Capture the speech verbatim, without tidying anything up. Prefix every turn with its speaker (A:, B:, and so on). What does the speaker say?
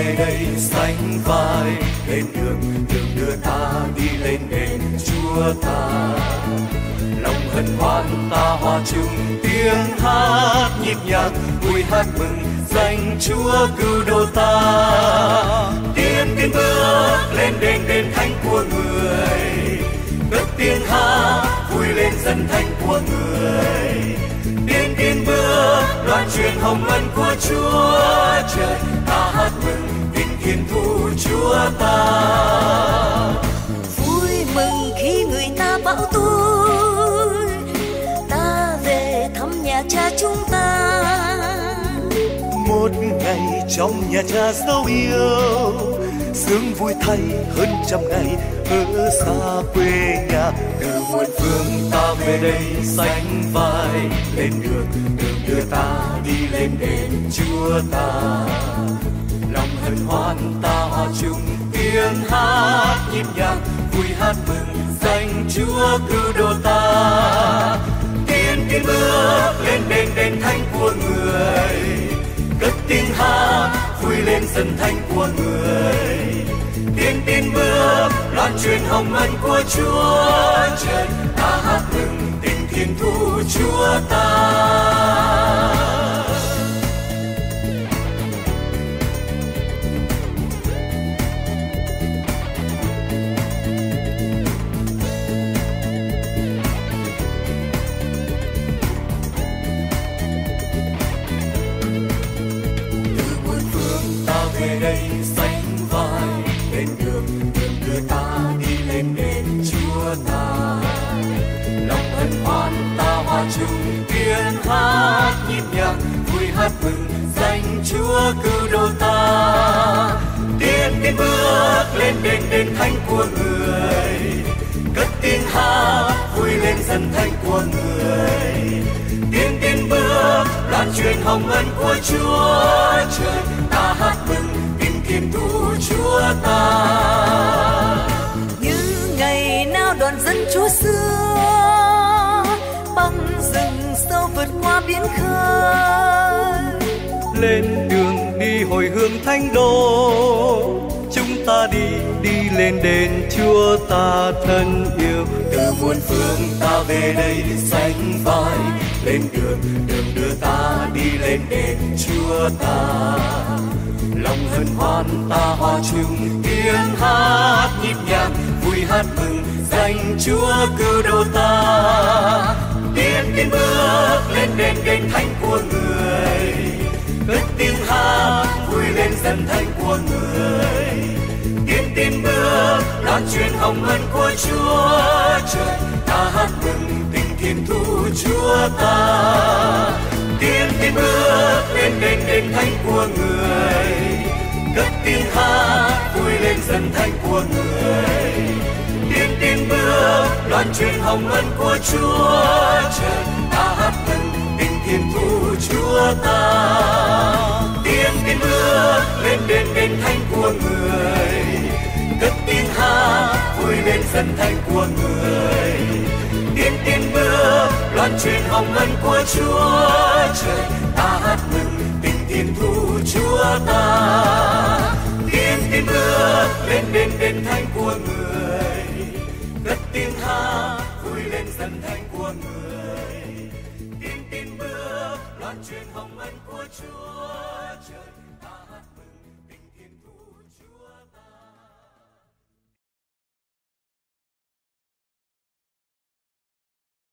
A: về đây sánh vai, lên đường đường đưa ta đi lên đền Chúa ta. Lòng hân hoan ta hòa chung tiếng hát nhịp nhàng, vui hát mừng danh Chúa cứu độ ta. Tiến tiến bước lên đền đền thánh của người, cất tiếng hát vui lên dân thánh của người. Tiến tiến bước loan truyền hồng ân của Chúa trời, ta hát mừng vinh thiên thu Chúa ta.
B: Vui mừng khi người ta bảo tôi ta về thăm nhà cha chúng ta.
A: Một ngày trong nhà cha dấu yêu, sướng vui thay hơn trăm ngày ở xa quê nhà. Từ muôn phương ta về đây sánh vai, lên đường đường đưa ta đi lên đền Chúa ta. Lòng hân hoan ta hòa chung tiếng hát nhịp nhàng, vui hát mừng danh Chúa cứu độ ta. Tiến tiến bước lên đền đền thánh của người, cất tiếng hát vui lên dân thánh của người. Tiến tiến bước loan truyền hồng ân của Chúa trời, ta hát mừng tình thiên thu Chúa ta. Về đây sánh vai, lên đường đường đưa ta đi lên đền Chúa ta. Lòng hân hoan ta hòa chung tiếng hát nhịp nhàng, vui hát mừng danh Chúa cứu độ ta. Tiến tiến bước lên đền đền thánh của người, cất tiếng hát vui lên dân thánh của người. Tiến tiến bước loan truyền hồng ân của Chúa trời, ta hát mừng tình thiên thu Chúa ta.
B: Như ngày nào đoàn dân Chúa xưa, băng rừng sâu vượt qua biển khơi.
A: Lên đường đi hồi hương thánh đô, chúng ta đi đi lên đền Chúa ta thân yêu. Từ muôn phương ta về đây sánh vai, lên đường đường đưa ta đi lên đền Chúa ta. Lòng hân hoan ta hòa chung tiếng hát nhịp nhàng, vui hát mừng danh Chúa cứu độ ta. Tiến tiến bước lên đền đền thánh của người, cất tiếng hát vui lên dân thánh của người. Tiến tiến bước loan truyền hồng ân của Chúa trời, ta hát mừng tình thiên thu Chúa ta. Tiến tiến bước lên đền đền thánh của người, cất tiếng hát vui lên dân thánh của người. Tiến tiến bước loan truyền hồng ân của Chúa trời, ta hát mừng tình thiên thu Chúa ta. Tiến tiến bước lên đền đền thánh của người, cất tiếng hát vui lên dân thánh của người. Tiến tiến bước loan truyền hồng ân của Chúa trời, ta hát mừng tình thiên thu Chúa ta. Tiến tiến bước lên đền đền thánh của người, cất tiếng hát vui lên dân thánh của người. Tiến tiến bước loan truyền hồng ân của Chúa trời.